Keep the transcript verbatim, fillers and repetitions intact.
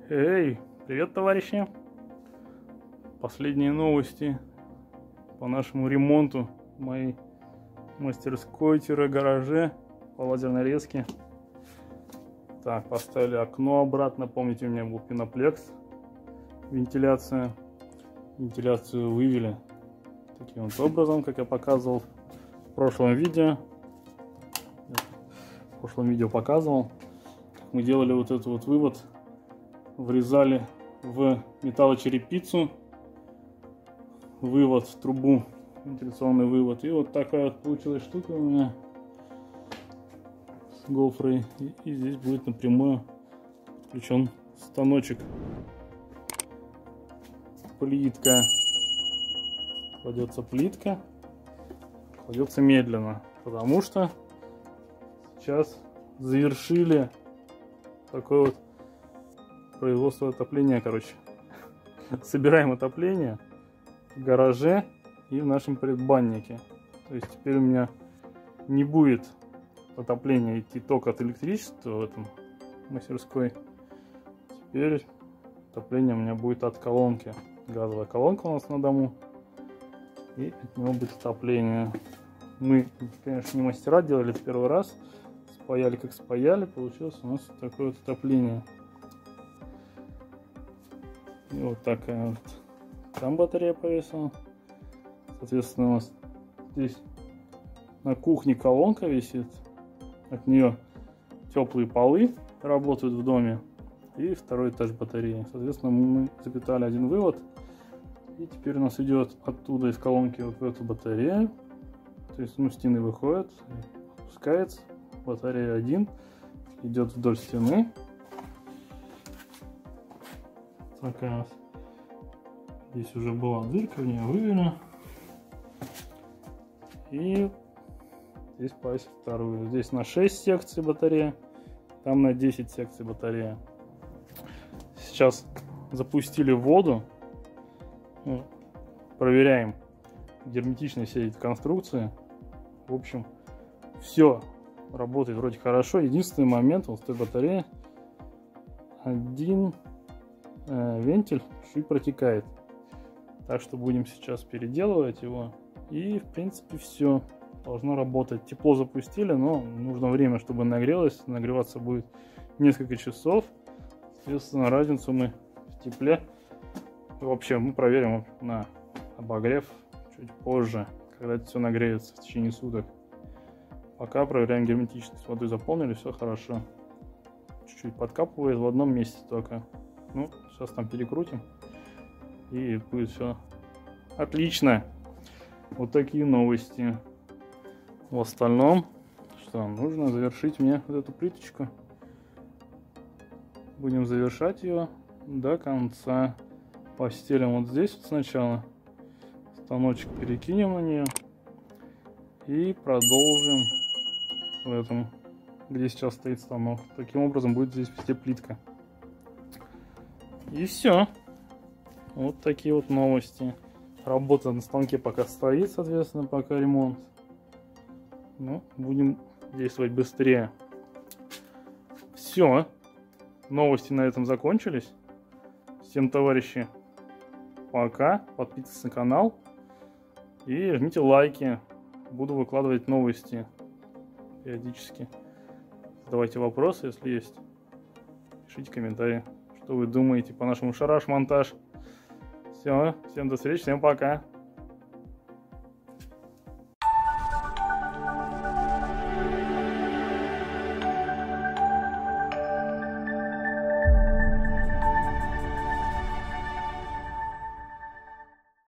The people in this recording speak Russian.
Эй, привет, товарищи! Последние новости по нашему ремонту в моей мастерской-гараже по лазерной резке. Так, поставили окно обратно. Помните, у меня был пеноплекс, вентиляция. Вентиляцию вывели таким вот образом, как я показывал в прошлом видео. В прошлом видео показывал. Мы делали вот этот вот вывод. Врезали в металлочерепицу вывод в трубу, вентиляционный вывод. И вот такая вот получилась штука у меня с гофрой. И, и здесь будет напрямую подключен станочек. Плитка. Кладется плитка. Кладется медленно, потому что сейчас завершили такой вот производство отопления, короче. Собираем отопление в гараже и в нашем предбаннике. То есть теперь у меня не будет отопления идти только от электричества в этом мастерской. Теперь отопление у меня будет от колонки. Газовая колонка у нас на дому. И от него будет отопление. Мы, конечно, не мастера, делали это первый раз. Спаяли как спаяли. Получилось у нас такое вот отопление. И вот такая вот там батарея повесила. Соответственно, у нас здесь на кухне колонка висит. От нее теплые полы работают в доме. И второй этаж батареи. Соответственно, мы запитали один вывод. И теперь у нас идет оттуда из колонки вот в эту батарею. То есть, ну, стены выходят, опускается. Батарея один идет вдоль стены. Такая у нас. Здесь уже была дырка, в нее вывели. И здесь повесить вторую. Здесь на шесть секций батарея, там на десять секций батарея. Сейчас запустили воду. Ну, проверяем герметичность всей этой конструкции. В общем, все работает вроде хорошо. Единственный момент вот с той батареи. Один э, вентиль чуть протекает. Так что будем сейчас переделывать его. И в принципе все должно работать. Тепло запустили, но нужно время, чтобы нагрелось. Нагреваться будет несколько часов. Соответственно, разницу мы в тепле вообще мы проверим на обогрев чуть позже, когда это все нагреется в течение суток. Пока проверяем герметичность. Водой заполнили, все хорошо. Чуть-чуть подкапывает в одном месте только. Ну, сейчас там перекрутим. И будет все отлично. Вот такие новости. В остальном, что нужно завершить мне вот эту плиточку. Будем завершать ее до конца. Постелим вот здесь вот сначала. Станочек перекинем на нее. И продолжим в этом, где сейчас стоит станок. Таким образом будет здесь везде плитка. И все. Вот такие вот новости. Работа на станке пока стоит, соответственно, пока ремонт. Ну, будем действовать быстрее. Все. Новости на этом закончились. Всем, товарищи, пока. Подписывайтесь на канал. И жмите лайки. Буду выкладывать новости периодически. Задавайте вопросы, если есть. Пишите комментарии, что вы думаете по нашему шараш-монтаж. Все, всем до встречи, всем пока.